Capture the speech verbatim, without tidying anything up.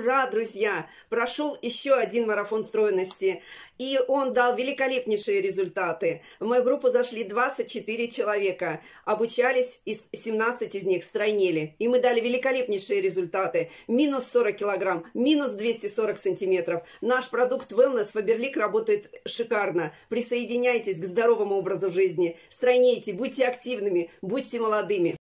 Ура, друзья! Прошел еще один марафон стройности, и он дал великолепнейшие результаты. В мою группу зашли двадцать четыре человека, обучались, и семнадцать из них стройнели. И мы дали великолепнейшие результаты. Минус сорок килограмм, минус двести сорок сантиметров. Наш продукт Wellness Faberlic работает шикарно. Присоединяйтесь к здоровому образу жизни, стройнейте, будьте активными, будьте молодыми.